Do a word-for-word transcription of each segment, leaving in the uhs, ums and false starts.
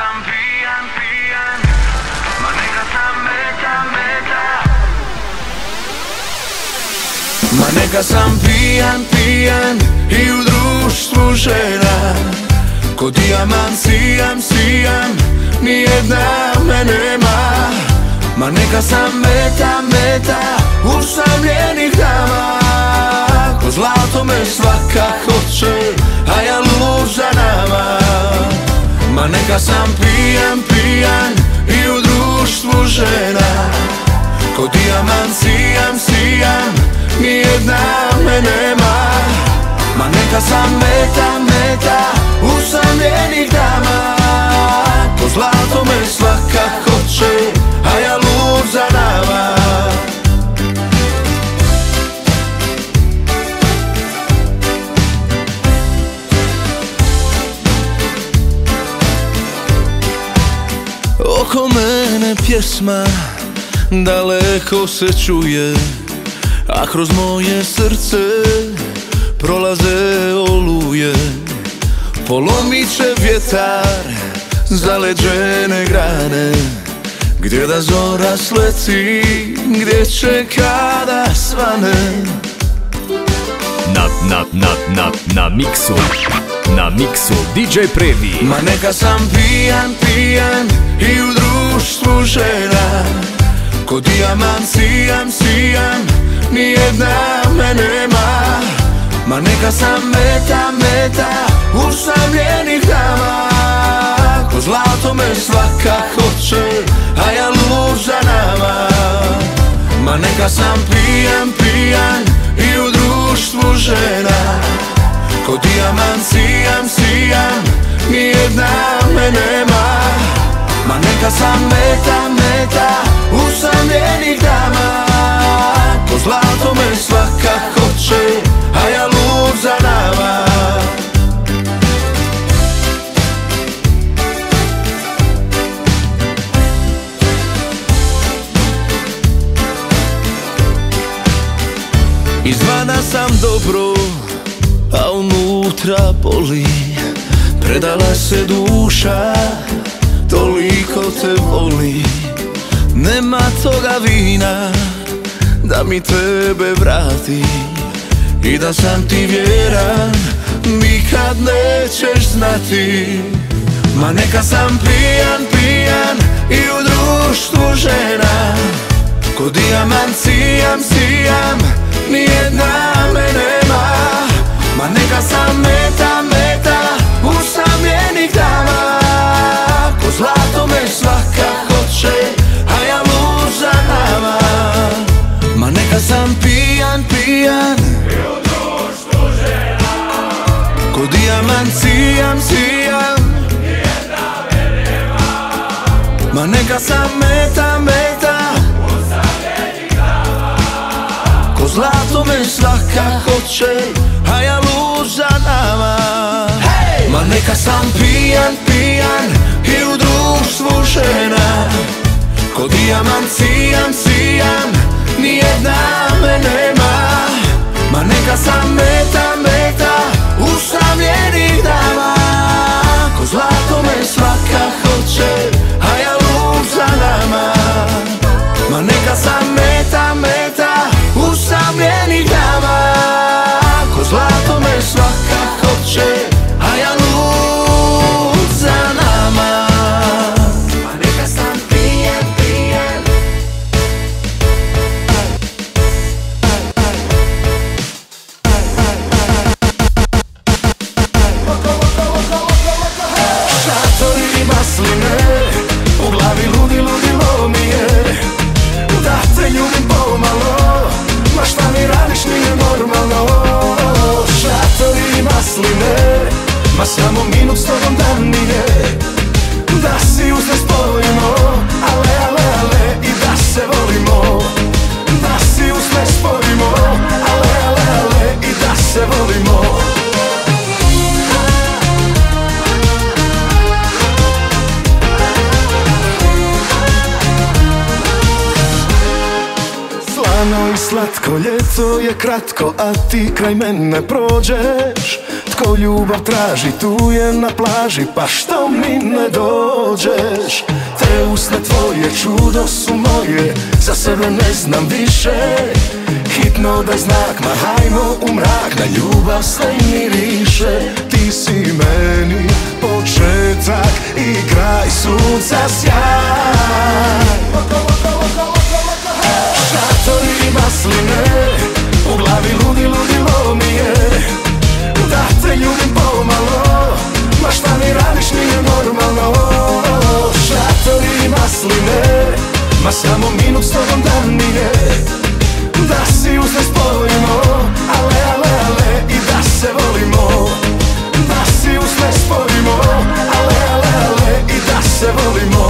sam pijan, pijan, ma neka sam meta, meta. Ma neka sam pijan, pijan i u društvu žena. Ko dijamant sijam, sijam, nijedna me nema. Ma neka sam meta, meta usamljenih dama. Ko zlato me svaka hoće, a ja lud za nama. Ma neka sam pijan, pijan i u društvu žena. Ko dijamant sijam, sijam, nijedna me nema. Ma neka sam meta, meta usamljenih dama. Ko zlato me svaka hoće, a ja lud za nama. Oko mene pjesma daleko se čuje, a kroz moje srce prolaze oluje. Polomit će vjetar zaleđene grane, gdje da zora sleti, gdje će kada svane. Na, na, na, na, na miksu, na miksu D J Previ. Ma neka sam pijan, pijan i u društvu žena. Ko dijamant sijam, sijam, nijedna me nema. Ma neka sam meta, meta usamljenih dama. Ko zlato me svaka hoće, a ja lud za nama. Ma neka sam pijan, pijan i u društvu žena. Ko dijamant sijam, sijam, nijedna me nema. Ma neka sam meta, meta usamljenih dama. Ko zlato me svaka hoće, a ja lud za nama. Izvana sam dobro, a unutra boli. Predala se duša, toliko te voli. Nema toga vina da mi tebe vrati. I da sam ti vjeran, nikad nećeš znati. Ma neka sam pijan, pijan i u društvu žena. Ko dijamant sijam, sijam, nijedna me nema. Ma neka sam meta, meta usamljenih dama. Ko zlato me svaka hoće, a ja lud za nama. Ma neka sam pijan, pijan i u društvu žena. Ko dijamant sijam, sijam, nijedna me nema. Ma neka sam meta, meta usamljenih dama. Ko zlato me svaka hoće, a ja lud za nama. Hey! Ma neka sam pijan, pijan i u društvu žena. Ko dijamant sijam, sijam, nijedna me nema. Ma neka sam meta, meta usamljenih dama. Ko zlato me svaka hoće, a ja lud za nama. Ma neka sam meta, meta usamljenih dama. Ko zlato me svaka hoće, a ja lud za nama. Ma neka sam pijan, pijan. Šatori i masline, u glavi ludi, ludilo mi je. Da te ljubim pomalo, ma šta mi radiš nije normalno. Šatori i masline, ma samo minut s tobom da mi je. Da si uz ne spojimo, ale, ale, ale, i da se volimo. Da si uz ne spojimo, ale, ale, ale, i da se volimo. Slano i slatko, ljeto je kratko, a ti kraj mene prođeš. ko ljubav traži, tu je na plaži, pa što mi ne dođeš? Te usne tvoje, čudo su moje, za sebe ne znam više. Hitno daj znak, ma hajmo u mrak, na ljubav sve miriše. Ti si meni početak i kraj, sunca sjaj. Šatori i masline, u glavi ludi, ludilo mi je, da te ljubim pomalo, ma šta mi radiš nije normalno. Šatori i masline, ma samo minut s tobom dan mi je, da si uz ne spojimo, ale, ale, ale, i da se volimo. Da si uz ne spojimo, ale, ale, ale, i da se volimo.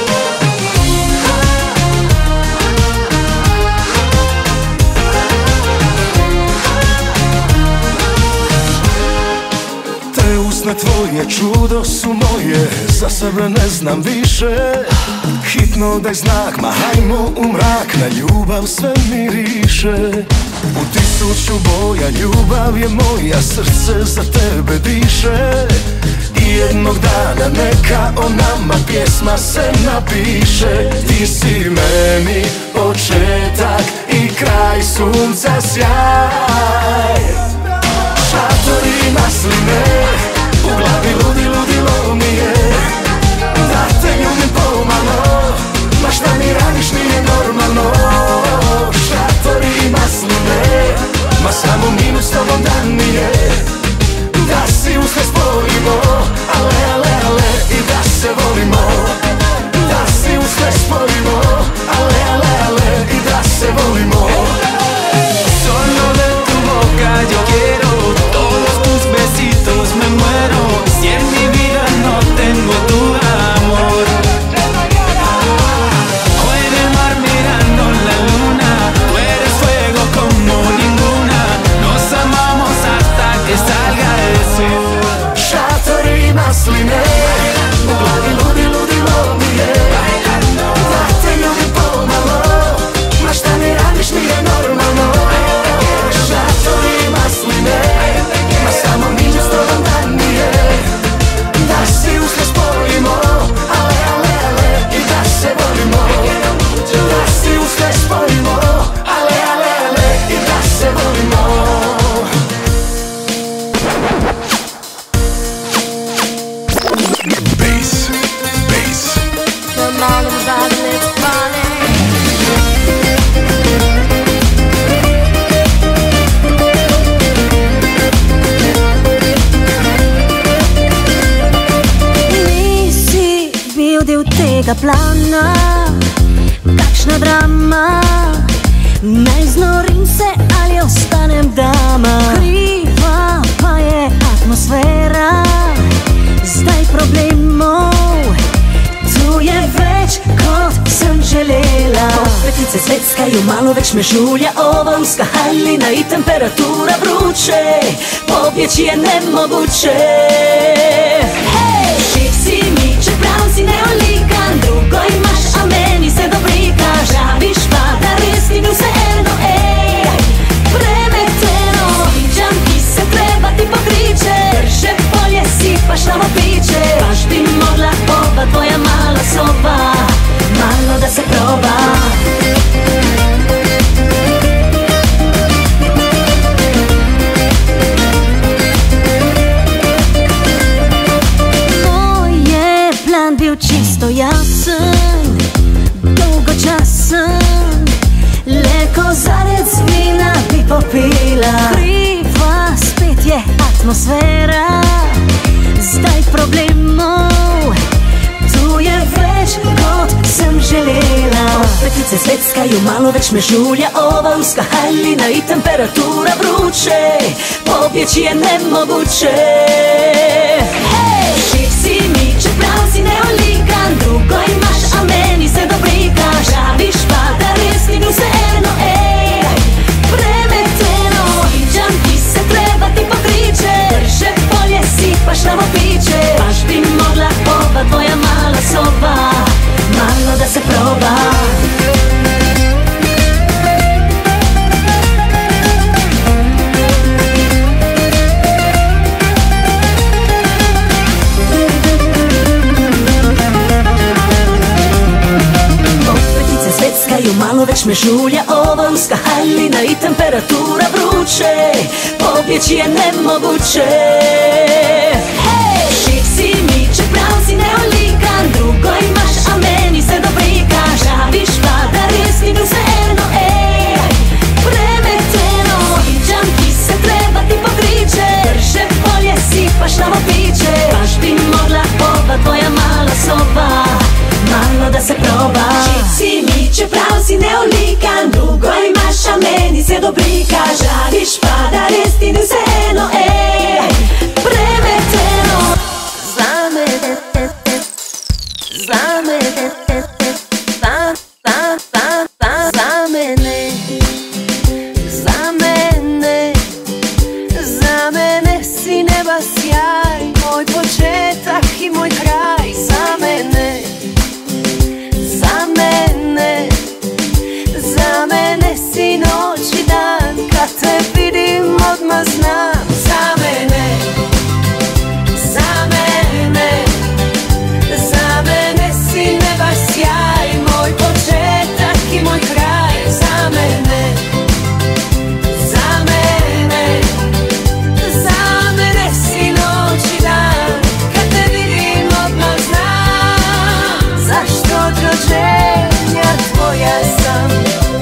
Usne tvoje, čudo su moje, za sebe ne znam više. Hitno daj znak, ma hajmo u mrak, na ljubav sve miriše. U tisuću boja ljubav je moja, srce za tebe diše. I jednog dana neka o nama pjesma se napiše. Ti si meni početak i kraj, sunca sjaj. Šatori i masline, u glavi ludi, ludilo mi je, da te ljubim pomalo, ma šta mi radiš nije normalno. Šatori i masline, ma samo minut s tobom dan mi je, da si uz ne spojimo, ale, ale, ale, i da se volimo. Da si uz ne spojimo, ale, ale, ale, i da se volimo. Solo de tu boca yo quiero, todos tus besitos me muero. Si en mi vida no tengo tu amor, o en el mar mirando la luna, tú eres fuego como ninguna. Nos amamos hasta que salga el sol. Šatori i masline, u glavi ludi, ludilo mi je, da te ljubim pomalo, ma šta mi radiš nije normalno. Šatori i masline, ma samo minut s tobom dan mi je, da si uz ne spojimo, ale, ale, ale, i da se volimo. Da si uz ne spojimo, ale, ale, ale, i da se volimo. Bass, bass. Come on, everybody, let's party. Nisi bil del tega plana, kakšna drama. Naj znorim se ali ostanem dama, kriva pa je atmosfera. Zdaj problemov tu je več, kot sem želela. Petice sveckaju, malo več me žulja ova uska haljina i temperatura vruće, pobjeći je nemoguće. Hej! Živ si mi, čeprav si neolikan, drugo imaš, a meni se dobrikaš. Praviš pa da res ni bil vseeno, ej, premeteno. Sviđam ti se, treba ti pokriče, drže polje, sipaš nama piće. Baš bi mogla ova tvoja mala soba, malo da se proba. Moj je plan bio čisto jasan, dugočasan, leko zarec vina bi popila. Kriva spet je atmosfera, zdaj problemov tu je več, kot sem želela. Petice sveckaju, malo več me žulja ova uska haljina i temperatura vruće, pobjeći je nemoguće. Hej! Živ si mi, čeprav si neolikan, drugo imaš, a meni se dobrikaš. Praviš pa da res ni bil vseeno, ej, premeteno. Sviđam ti se, treba ti pokriče, drže polje, sipaš nama piće. Baš bi mogla ova tvoja mala soba, malo da se proba. Malo već me žulja ova uska haljina i temperatura vruće, pobjeći je nemoguće. Hej! Šik si, miče, prav si, neolikan, drugo imaš, a meni se dobrika. Žaviš, pada, resni, se eno, ej, premeteno. Sviđam ti se, treba ti pokriće, drže polje, sipaš novo piće. Baš bi mogla ova tvoja mala soba malo da se proba. Čici, miče, prav si, neolikan, drugo imaš, a meni se dobrika. Žaviš, pada, restinu se eno, ej, premeteno. Za mene, za mene, za, za, za, za, za mene, za mene, za mene si neba sjaj, moj početak i moj kraj. Za mene, za mene, za mene si noć i dan, kad te vidim odmah znam. Za mene, za mene, za mene si neba sjaj, moj početak i moj kraj. Za mene, za mene, za mene si noć i dan, kad te vidim odmah znam. Zašto od rođenja tvoja sam.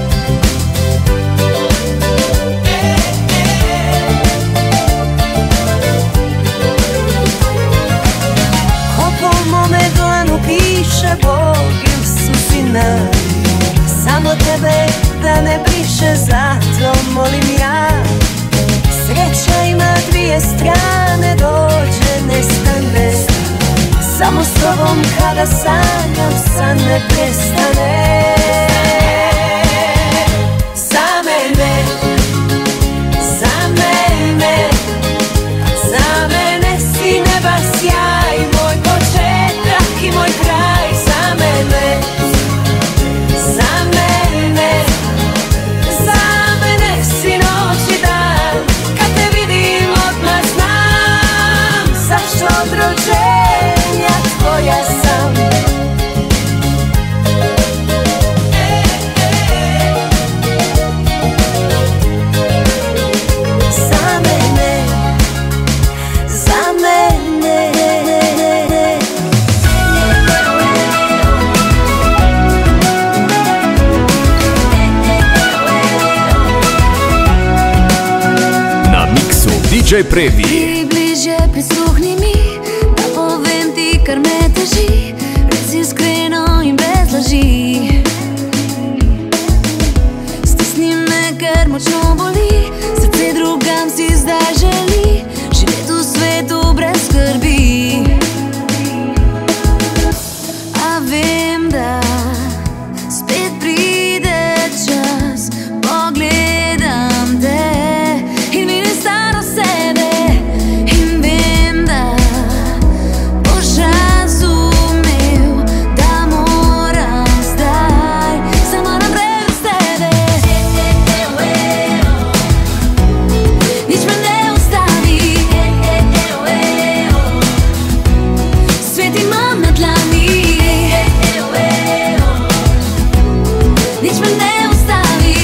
Ko po mome dlanu piše Bog il sudbina, samo tebe da ne briše, zato molim ja. Sreća ima dvije strane, dođe, nestane, samo s tobom kada sanjam, san ne prestane. Za mene, za mene, za mene si neba sjaj, moj početak i moj kraj. Za mene, za mene, za mene si noć i dan, kad te vidim odmah znam. Zašto od rođenja tvoja sam. Za mene, za mene. Na miksu di džej Previ. Ti bliže prisluhni mi, da povem ti kar me teži, reci iskreno in bez laži. Stisni me, ker močno boli, srce drugam si zdaj želi, živeti v svetu brez skrbi. A vem, da spet pride čas, pogledam te in vidim staro sebe. In vem, da boš razumel, da moram zdaj samo naprej bez tebe. Nič me ne ustavi, svet imam na dlani. Nič me ne ustavi,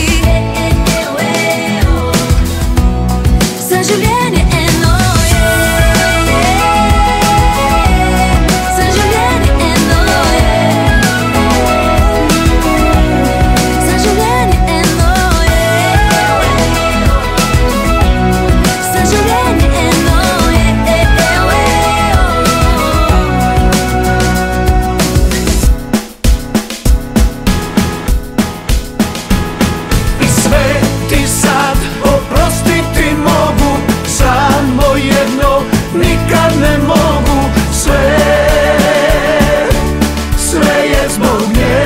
za življenje eno je, za življenje eno je, za življenje eno je, za življenje eno je. I sve ti sad oprostiti mogu, samo jedno nikad ne mogu. Sve, sve je zbog nje.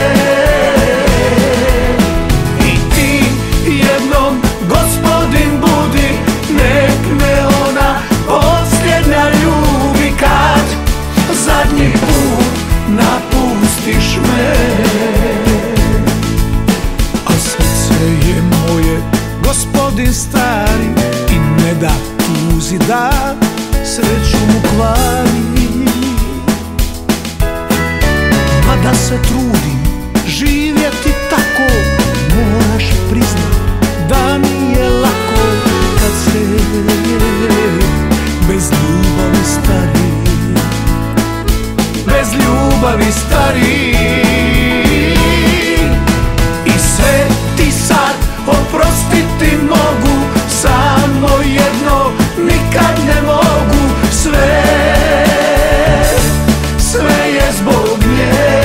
I ti jednom gospodin budi, nek me ona posljednja ljubi, kad zadnji put napustiš me. A srce je moje, gospodin stari, i ne da tuzi da sreću mu kvari. Mada se trudim živjeti tako, si stariji. I sve ti sad oprostiti mogu, samo jedno nikad ne mogu. Sve, sve je zbog nje.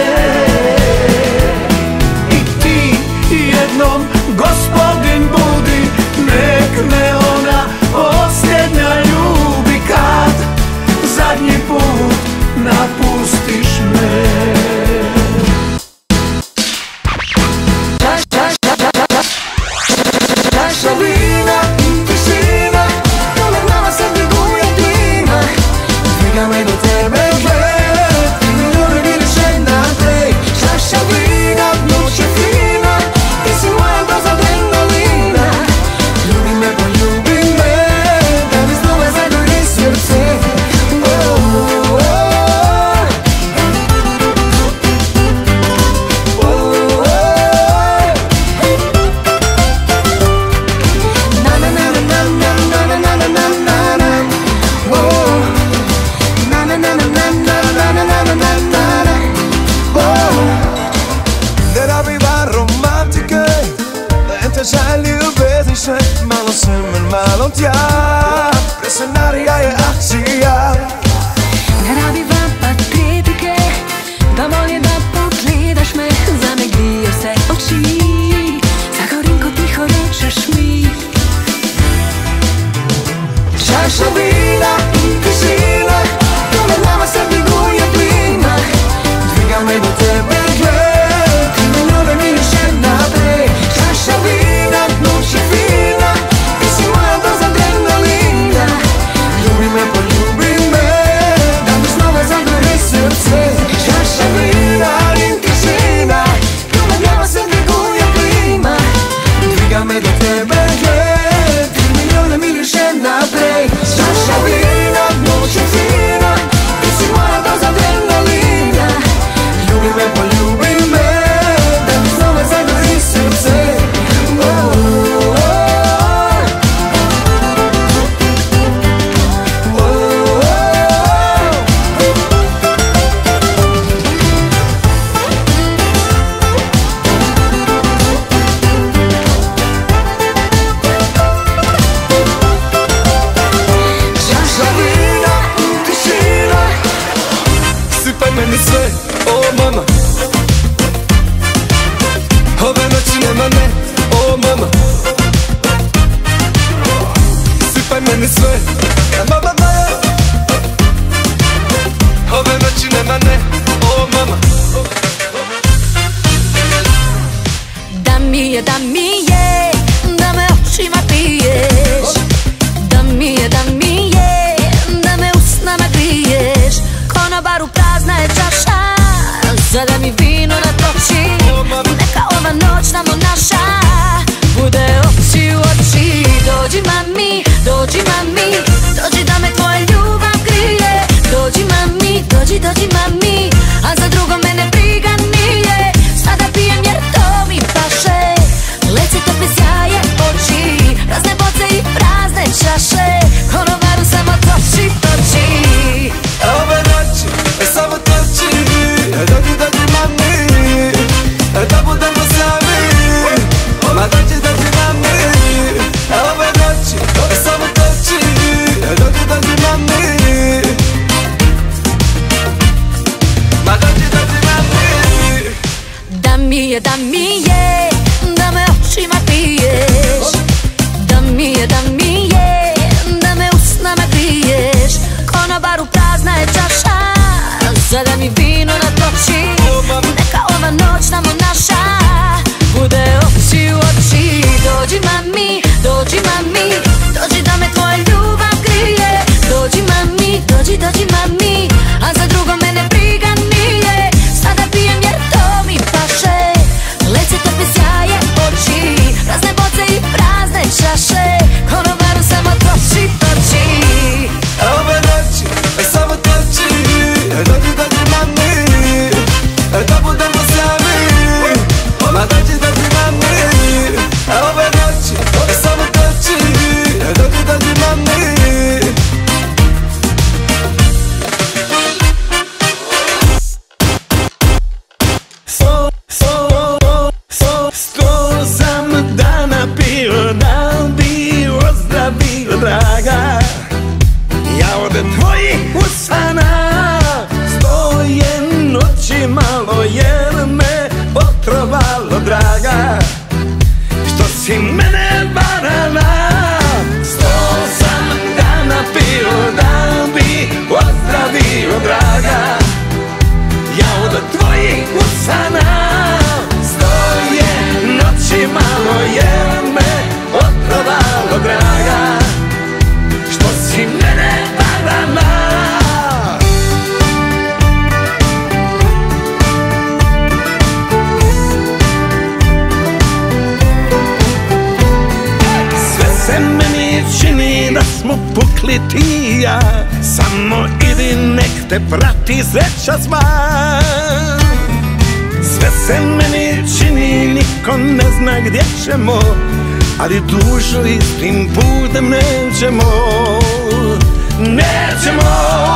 I ti jednom gospodin budi, nek me ona posljednja ljubi kad zadnji put napustiš me. Čaša vina, tišina, to me nama se diguje klima. Dviga me do tebe, gled, ti mi ljubi vidiš naprej. Čaša vina, noć je fina, ti si moja doza adrenalina. Ljubi me, poljubi me, da mi znova zagori srce. Malo semen, malo tja, presenarija je akcija. Ne rabi vam patetike, da bolje da pogledaš me. Za me griju se oči, zagorim ko tiho rečeš mi. Čaša vina, tišina, to me nama se diguje plima. Dviga me do tebe, gled, ti me ljubi vidiš naprej. Čaša vina, noć je fina, ti si moja doza adrenalina. Ljubi me, poljubi me, da mi znova zagori srce. Čaša vina, tišina, to me nama se diguje plima. Dviga me do tebe, gled, ti mi ljubi vidiš naprej. Čaša vina, noć je fina, ti si moja doza adrenalina. Ljubi me, poljubi me, da mi znova zagori srce. Čaša vina, tišina, sipaj meni sve, o mama. Ove noći nema ne, o mama. Sipaj meni sve, mama moja. Ove noći nema ne, o mama. Da mi je, da mi je, da me očima piješ. Da mi je, da mi je, da me usnama griješ. Konobaru prazna je čaša, sada mi vino natoči. Neka ova noć samo naša bude oči u oči. Dođi mami, dođi mami, dođi da me tvoja ljubav grije. Dođi mami, dođi, dođi mami, a za drugo mene briga nije. Sada pijem jer to mi paše, leci topi sjaje oči. Prazne boce i prazne čaše, konobaru samo toči, toči. Ove noći, samo toči, dođi, dođi mami, da budemo sami. Ma dođi, dođi mami, ove noći, samo toči, dođi, dođi mami. čini da smo pukli ti i ja. Samo idi nek te prati sreća sva. Sve se meni čini, niko ne zna gdje ćemo, ali dušu istim putem nećemo. Nećemo.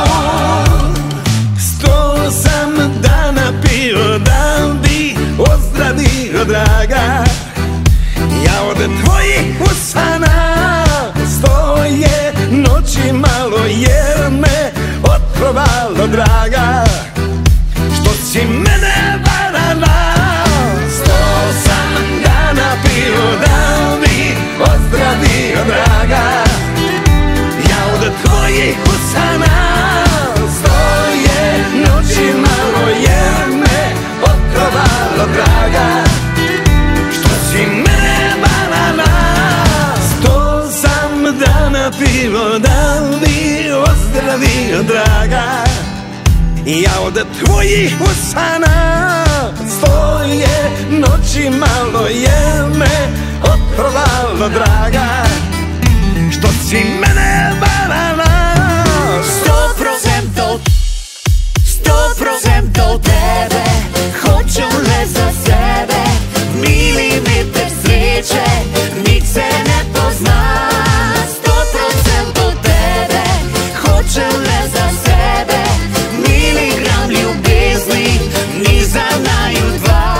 Sto sam dana pio da bi ozdravio draga. Ja od tvojih usana stoje noći malo jer me otrovalo draga. Što si mene varala. Sto sam dana pio da bi ozdravio draga. Ja od tvojih usana stoje noći malo jer me otrovalo draga. Što si mene varala. Sto sam dana pio da bi ozdravio draga. Ja od tvojih usana stoje noći malo jer me otrovalo draga. Što si mene varala. Sto procento, sto procento tebe hoću le za sebe. Milimetar sreće nik se ne pozna. Sto procento tebe hoću le za sebe. Miligram ljubezni ni za naju dva.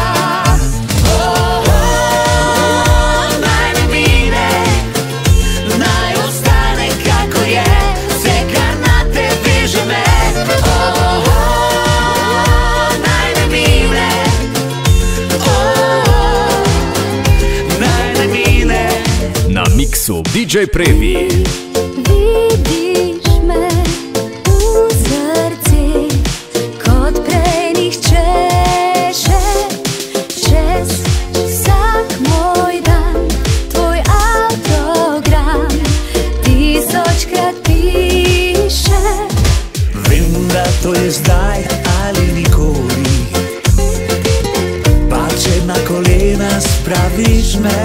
Oh, oh, naj ne mine, naj ostane kako je. Sekar na te veže me. Oh, oh, naj ne mine. Oh, oh, naj ne mine. Na miksu D J Previ. Vidiš me u zrci kod prenih češe. Čez vsak moj dan tvoj autogram tisočkrat piše. Vem da to je zdaj ali nikoli. Pa če na kolena spraviš me,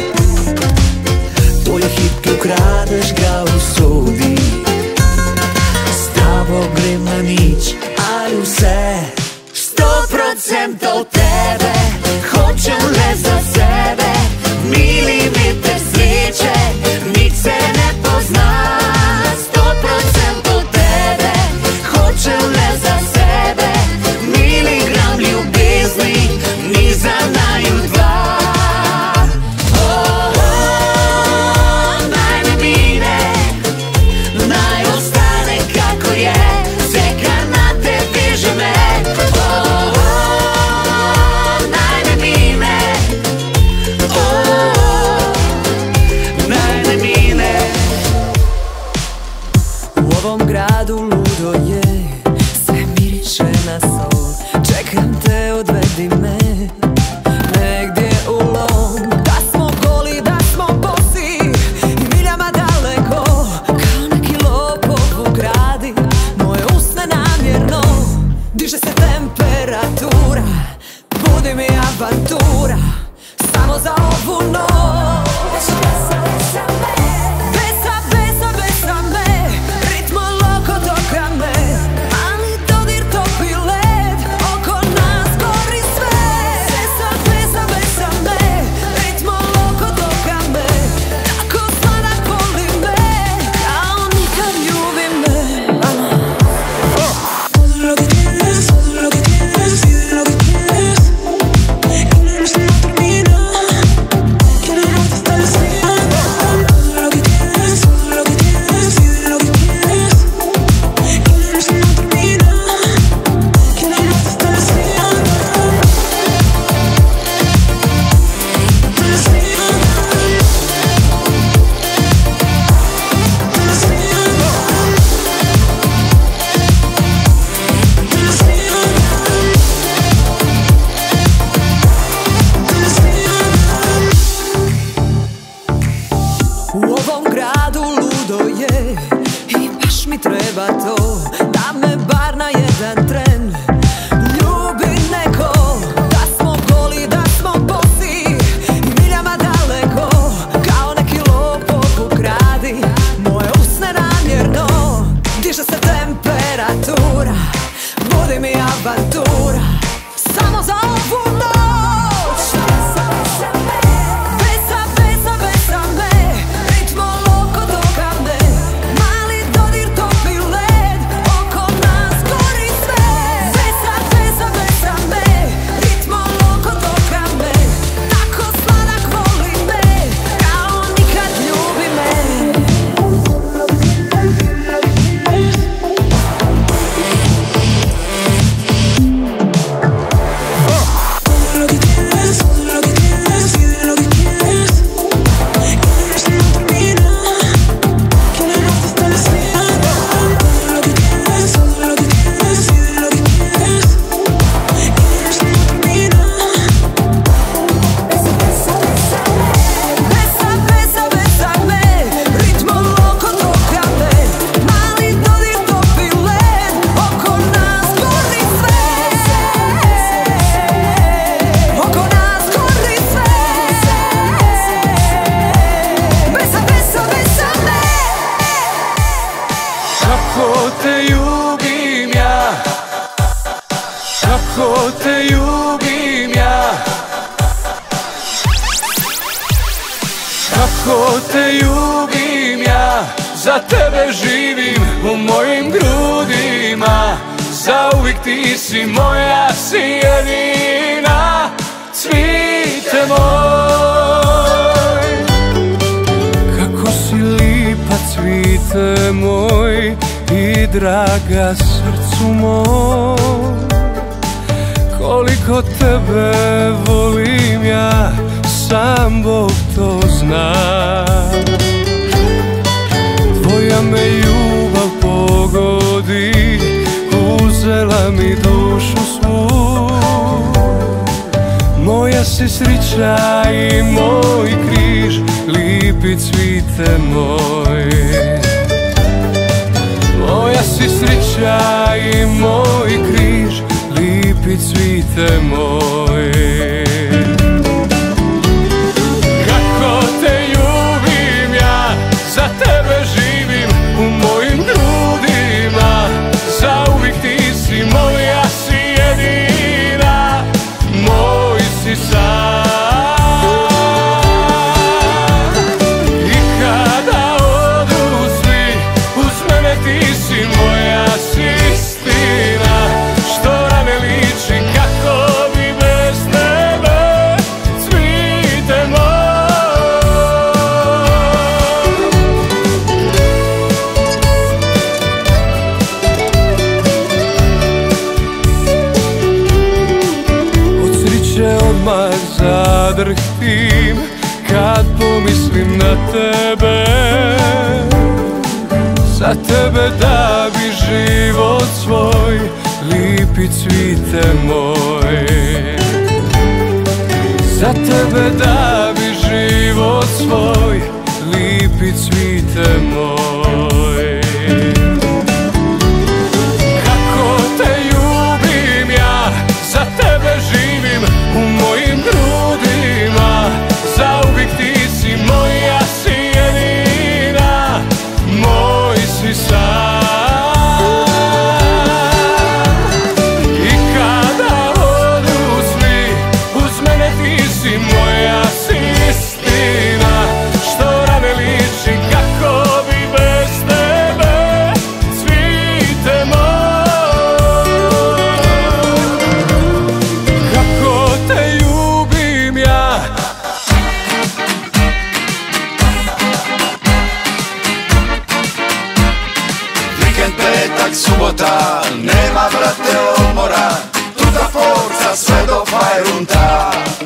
tvoj hip ki ukradeš ga usodi. S tabo grem na nič ali vse. Sto procentov tebe hočem le za sebe. Milimetar sreče nič se ne pozna. Sto procentov tebe hočem le za sebe. Miligram ljubezni ni za naju dva. Oh, oh, naj ne mine, naj ostane kako je. Sekar na te veže me. Oh, oh, naj ne mine. Oh, naj ne mine. U ovom gradu ludo je, sve miriše na sol. Čekam te, odvedi me negdje u lom. Da smo goli, da smo bosi i miljama daleko. Kao neki lopov u gradi, moje usne namjerno. Diže se temperatura, budi mi avantura. Samo za ovu noć. Besa, besa, besa me, ritmo loko toka me. Ali dodir topi led, oko nas gori sve. Besa, besa, besa me, ritmo loko toka me. Tako sladak voli me, kao nikad ljubi me. Todo lo que tienes, todo lo que tienes, pide lo que quieres. Y no se no termina, que no te está deseando. Todo lo que tienes, todo lo que tienes, pide lo que quieres. Y no se no termina, que no te está deseando. Te deseando. Te deseando. Te deseando. U ovom gradu ludo je i baš mi treba to. Da me bar na jedan tren ljubi neko. Da smo goli, da smo bosi i miljama daleko. Kao neki lopov u gradu. Kako te ljubim ja, za tebe živim u mojim grudima. Zauvijek ti si moja, si jedina, cvite moj. Kako si lipa, cvite moj, i draga srcu moj. Koliko tebe volim ja, sam Bog to zna. Tvoja me ljubav pogodi, uzela mi dušu svu. Moja si srića i moj križ, lipi cvite moj. Moja si srića i moj križ, lipi cvite moj. Kako te ljubim ja, za tebe živim u mojim grudima. Zauvijek ti si moja, si jedina, moj si sam. I kada odu svi, uz mene ti si moja, si istina. Što rane liči, kako bi bez tebe, cvite odmah zadrhtim kad pomislim na tebe. Za tebe da bi život svoj, lipi cvite moj. Za tebe da bi život svoj, lipi cvite moj. Kako te ljubim ja, za tebe živim u mojim grudima. Zauvijek ti si moja, si jedina, moj si sam. I kada odu svi, uz mene ti si moja, si istina. Što rane liči, kako bi bez tebe, cvite moj. Kako te ljubim ja. Vikend, petak, subota, nema brate odmora. Tuta forza sve do fajrunta.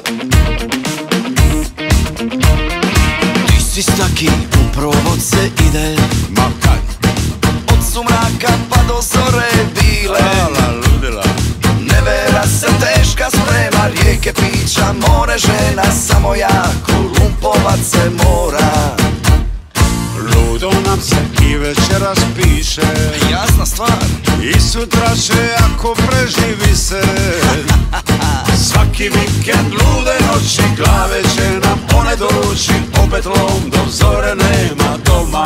Ti si staki, u provod se ide, makar od sumraka pa do zore bile. Nevera se teška sprema, rijeke pića, more žena, samo jako lumpovat se mora. Ludo nam se i večeras piše, Jasna stvar, i sutra će ako preživi se. svaki vikend lude noći, glave će nam one doći. Opet lom do zore, nema doma.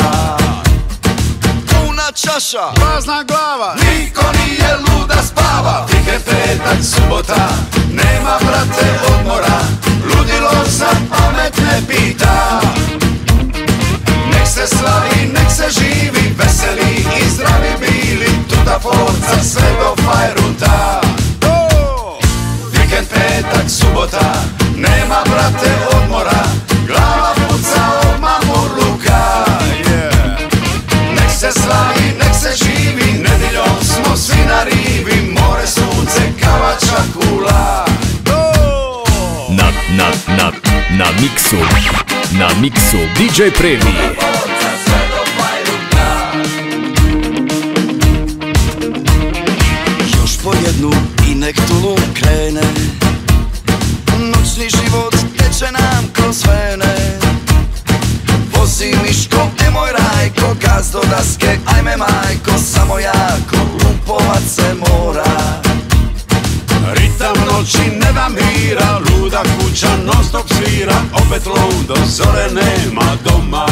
Puna čaša, Prazna glava, niko nije luda spava. Vikend, petak, subota, nema brate odmora. Ludilo za pamet ne pita. Nek se slavi, nek se živi, veseli i zdravi bili. Tuta forza sve do fajrunta. Vikend, petak, subota, nema brate odmora. Glava puca od mamurluka. Nek se slavi, nek se živi, nedjeljom smo svi na rivi. More, sunce, kava, čakula. Na, na, na, na miksu, na miksu D J Previ. Još po jednu i nek tulum krene. Noćni život teče nam kroz vene. Vozi Miško, nemoj Rajko, gaz do daske, ajme majko, samo jako lumpovat se mora. ritam noći ne da mira, luda kuća non stop svira. Opet lud do zore, nema doma.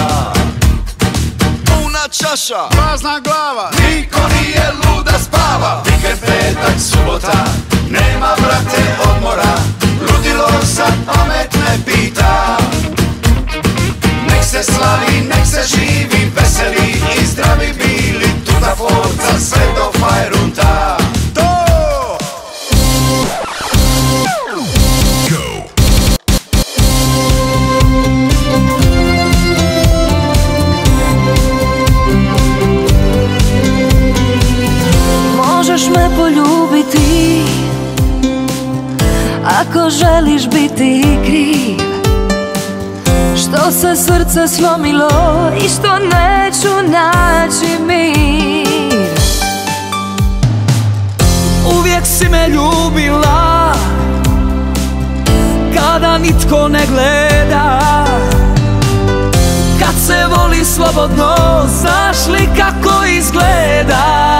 Puna čaša, Prazna glava, niko nije luda spava. Vikend, petak, subota, nema brate odmora. Ludilo za pamet ne pita. Nek se slavi, nek se živi, veseli i zdravi bili. Tuda forca sve do Fajrunta. Možeš me poljubiti ako želiš biti kriv, što se srce slomilo i što neću naći mir. Uvijek si me ljubila kada nitko ne gleda, kad se voli slobodno, znaš li kako izgleda?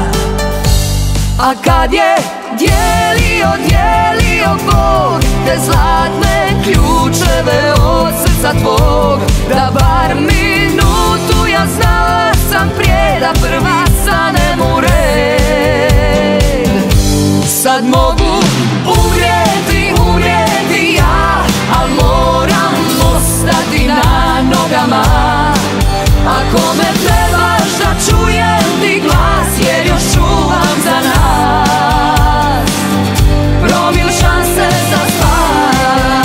A kad je dijelio, dijelio Bog te zlatne ključeve od srca tvog, da bar minutu ja znala sam prije da prva stanem u red. Sad mogu umrijeti, umrijeti ja, al moram ostati na nogama. Ako me trebaš da čujem ti glas, jer još čuvam za nas promil šanse za spas.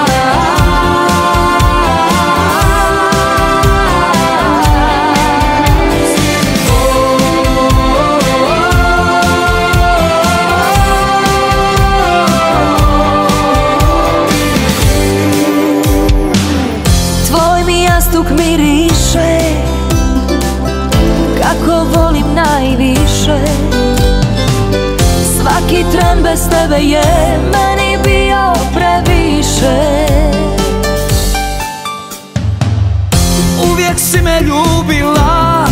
Tvoj mi jastuk miriše kako volim najviše. Svaki tren bez tebe je meni bio previše. Uvijek si me ljubila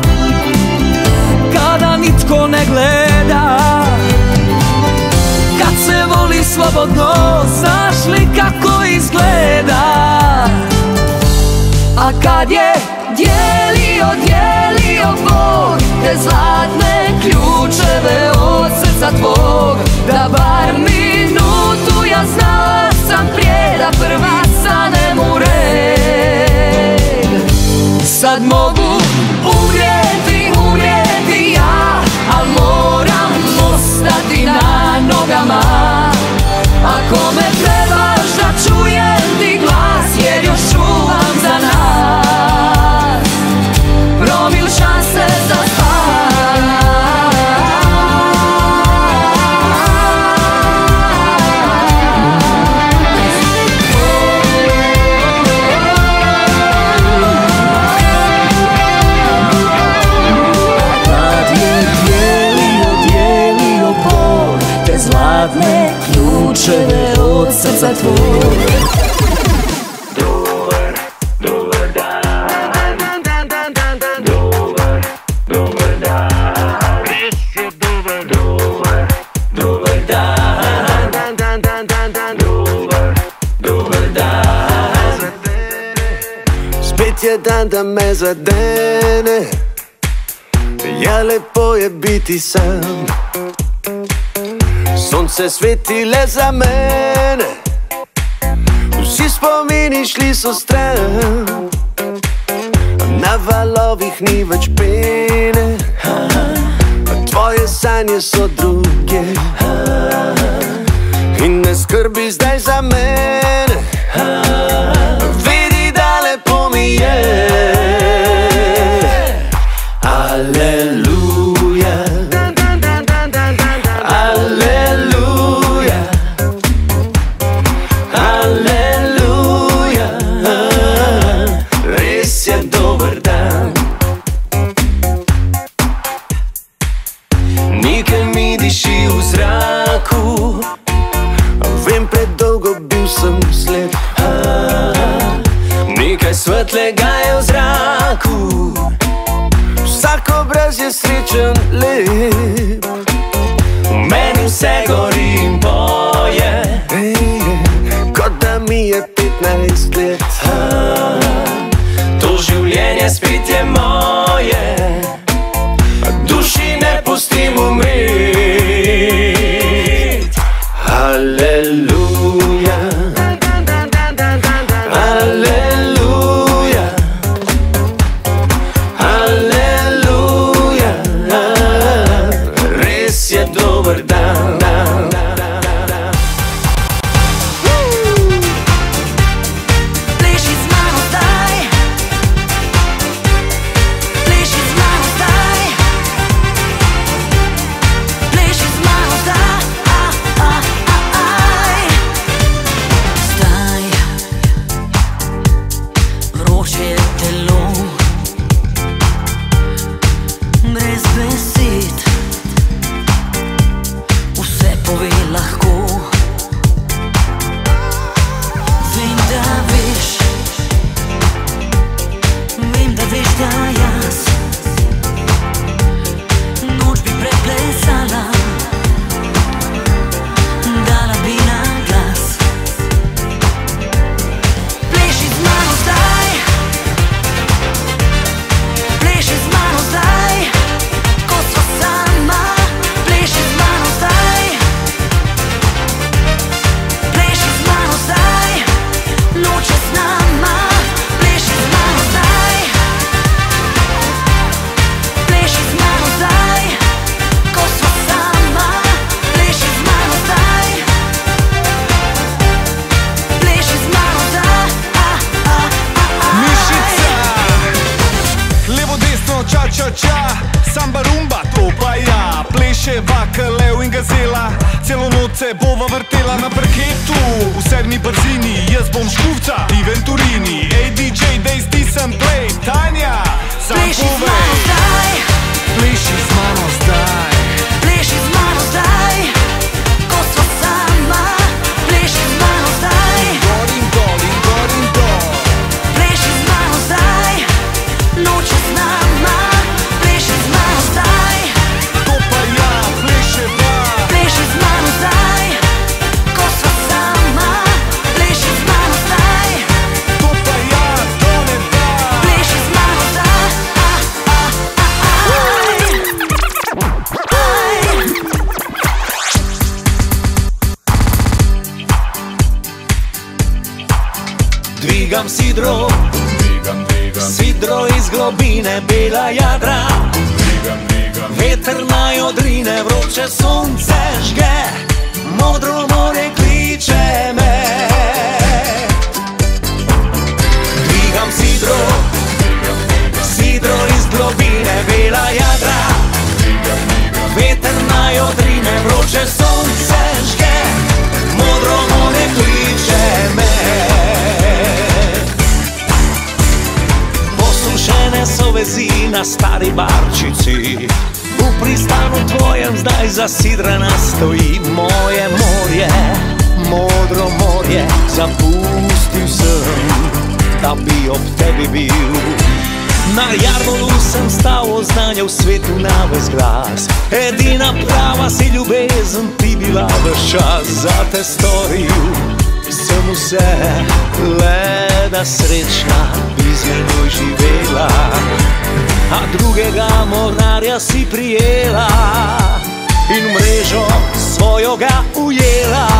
kada nitko ne gleda, kad se voli slobodno, znaš li kako izgleda? A kad je dijelio, dijelio Bog te zlatne ključeve od srca tvog, da bar minutu ja znala sam prije da prva stanem u red. Sad mogu umrijeti, umrijeti ja, al moram ostati na nogama. Ako me trebaš da čujem ti glas, jer još čuvam za nas promil šanse za spas. Kad je dijelio, dijelio Bog te zlatne ključeve od srca tvog. Spet je dan da me zadene, ja lepo je biti sam. Sonce svetile za mene, vsi spomini šli so stran. Na valovih ni več pene, tvoje sanje so druge. In ne skrbi zdaj za mene, vidi da lepo mi je. Aleluja, aleluja, aleluja, res je dober dan. Nekaj mi diši v zraku, vem, predolgo bil sem slep. Nekaj svetlega je v zraku, vsak obraz je srečen, lep. V meni vse gori in poje, kot da mi je petnajst let. To življenje spet je moje, duši ne pustim umret. Aleluja, aleluja, ča-ča, samba rumba, to pa ja. Pleševa, kalev in gazela, celo noč se bova vrtela na parketu. V sedmi brzini, jaz bom Škufca, ti Venturini. Ej, D J, dej stisem play, Tanja, sam povej. Pleši z mano zdaj, pleši z mano zdaj, ko sva sama. Pleši z mano zdaj, gor in dol in gor in dol. pleši z mano zdaj, noč je z nama. Pleši z mano zdaj, to pa ja, pleševa. pleši z mano zdaj, ko sva sama. Pleši z mano zdaj, to pa ja, do neba. pleši z mano zdaj, Dvigam sidro, Dvigam, dvigam, sidro iz globine bela jadra. dvigam, dvigam. Veter naj odrine, vroče sonce žge, modro more kliče me. Dvigam sidro, sidro iz globine bela jadra. Veter naj odrine, vroče sonce žge, modro more kliče me. Posušene so vezi na stari barčici, v pristanu tvojem zdaj zasidrana stoji. Moje morje, modro morje, zapustil sem, da bi ob tebi bil. Na jarbolu sem stal, oznanja v svetu na ves glas. Edina prava si ljubezen ti bila ves čas. Za te storil sem vse, le da srečna bi z menoj živela. A drugega mornarja si prijela in v mrežo svojo ga ujela.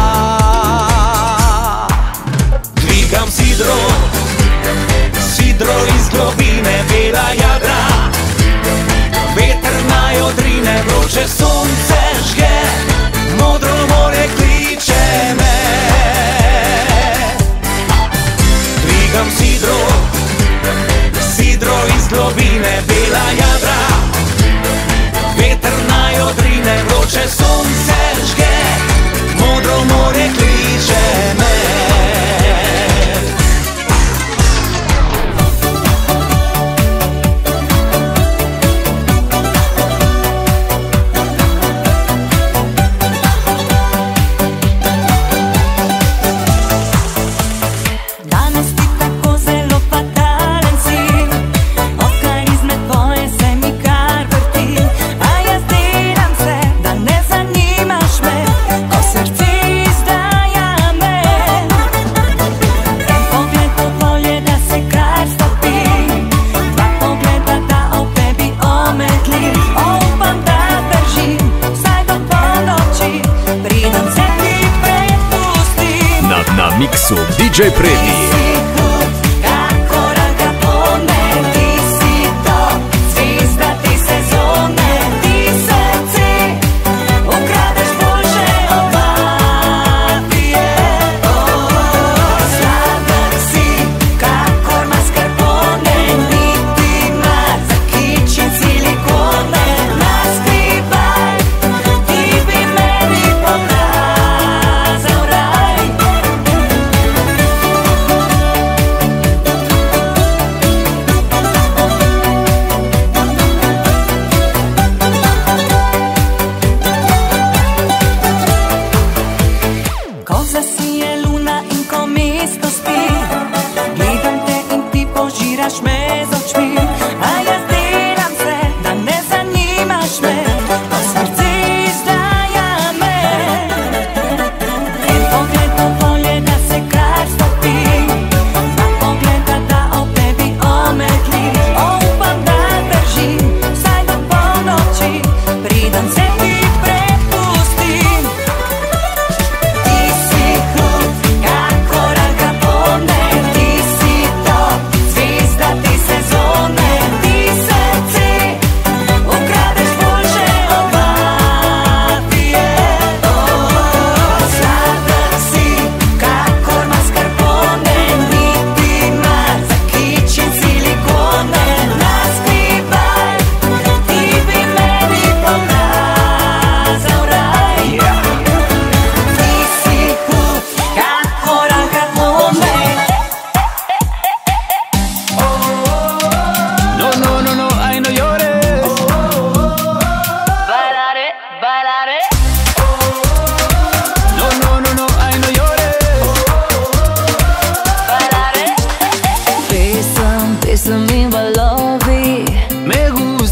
Dvigam sidro, sidro iz globine bela jadra. Veter naj odrine, vroče sonce žge, modro more kliče me. Dvigam sidro, sidro iz globine bela jadra. Veter naj odrine, vroče sonce žge, modro more kliče me. Miksu D J Previ.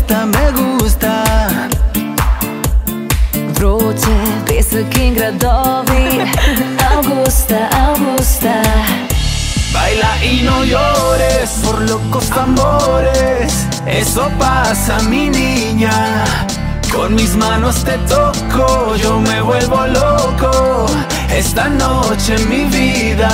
gusta, me gusta. Vruće, visoki gradovi, Augusta, Augusta. Baila y no llores por locos amores. Eso pasa, mi niña. Con mis manos te toco, yo me vuelvo loco. Esta noche mi vida.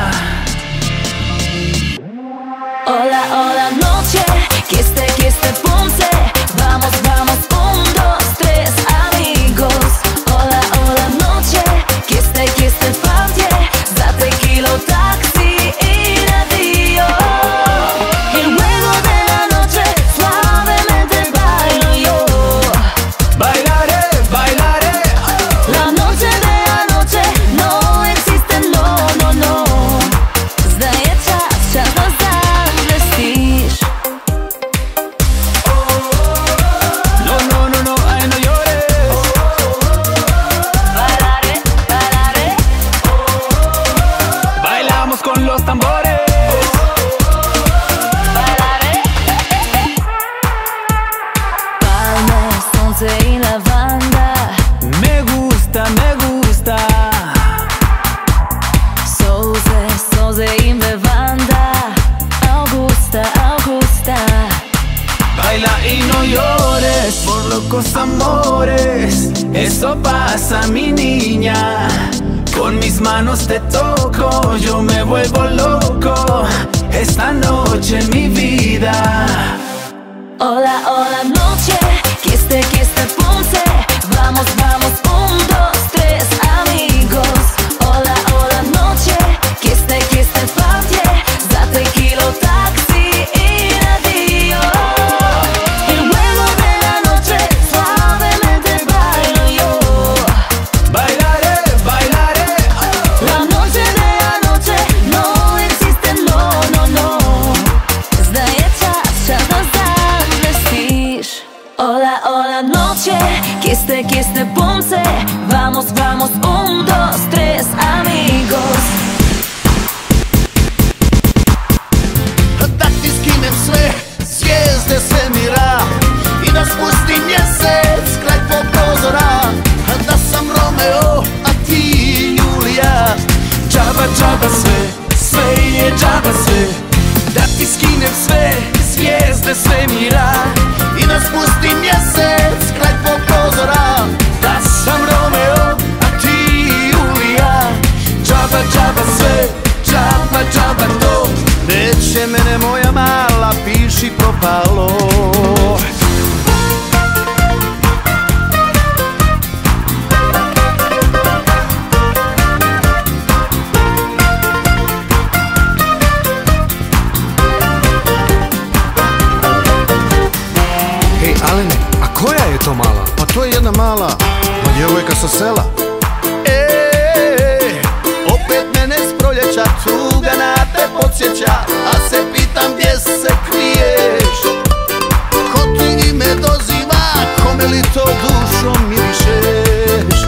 Hola, hola noche, chiste, chiste, punce. Vamos, vamos, un, dos, tres, amigos. Hola, hola noche, chiste, chiste, fantje. Za tequila, taxi y radio. Y luego de la noche, suavemente bailo yo. Bailaré, bailaré. La noche de anoche no existe, no, no, no. Zdaje czas, czas na zamyślisz. No, no, no, no, ay, no llores. Bailaré, bailaré. Bailamos con los tambores. Bailaré. Palme, sunce i lavanda. Me gusta, me gusta. Solze, solze i bevanda. Augusta, Augusta. Baila y no llores por locos amores. Eso pasa, mi niña. Con mis manos te toco, yo me vuelvo loco. Esta noche mi vida. Hola, hola noche, chiste, chiste, punce. Vamos, vamos, un, dos, tres, amigos. Hola, hola noche, chiste, chiste, fantje. Za tequila, taxi y radio. Y luego de la noche, suavemente bailo yo. Bailaré, bailaré. La noche de anoche no existe, no, no, no. Zdaje czas, czas na zamyślisz. Hola, hola noche, chiste, chiste, punce. Vamos, vamos, un, dos, tres, amigos. Da ti skinem sve zvijezde svemira i da spusti mjesec kraj tvog prozora. Da sam Romeo, a ti Julija. Džaba, džaba sve, sve je džaba sve. Da ti skinem sve zvijezde svemira I da spusti mjesec kraj tvog prozora. Da sam Romeo, a ti Julija. Džaba, džaba sve, džaba, džaba to. Neće mene moja mala, piši propalo. Hej, Alene, a koja je to mala? Pa to je jedna mala, ma djevojka sa sela. E, opet mene s proljeća tuga na te podsjeća, a se pitam gdje se kriješ. Ko ti ime doziva, kome li to dušom mirišeš?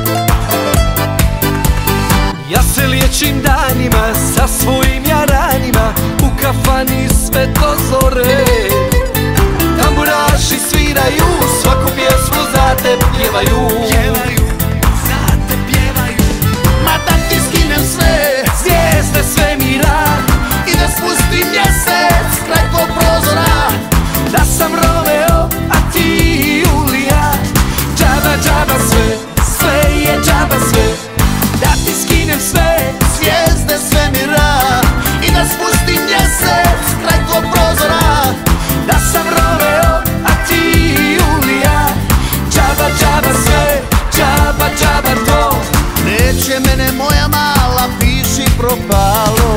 Ja se liječim danima sa svojim jaranima. U kafani sve do zore. Tamburaši sviraju, svaku pjesmu za te pjevaju. Pjevaju, za te pjevaju. Ma da ti skinem sve zvijezde svemira i da spustim mjesec kraj tvog prozora. Da sam Romeo, a ti Julija. Džaba, džaba sve, sve je džaba sve. Da ti skinem sve zvijezde svemira i da spustim mjesec kraj tvog prozora. Da sam Romeo, a ti Julija. Džaba, džaba sve, džaba, džaba to. Neće mene moja mala, piši propalo.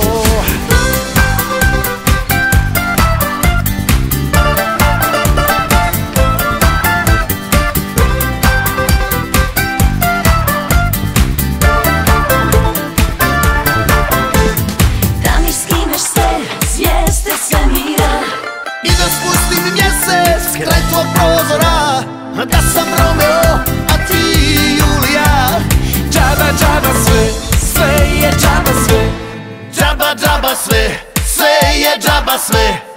Da mi skineš sve zvijezde svemira I da spustim mjesec kraj tvog prozora. Da sam Romeo, a ti Julija. Džaba, džaba sve, sve je džaba sve. Džaba, džaba sve, sve je džaba sve.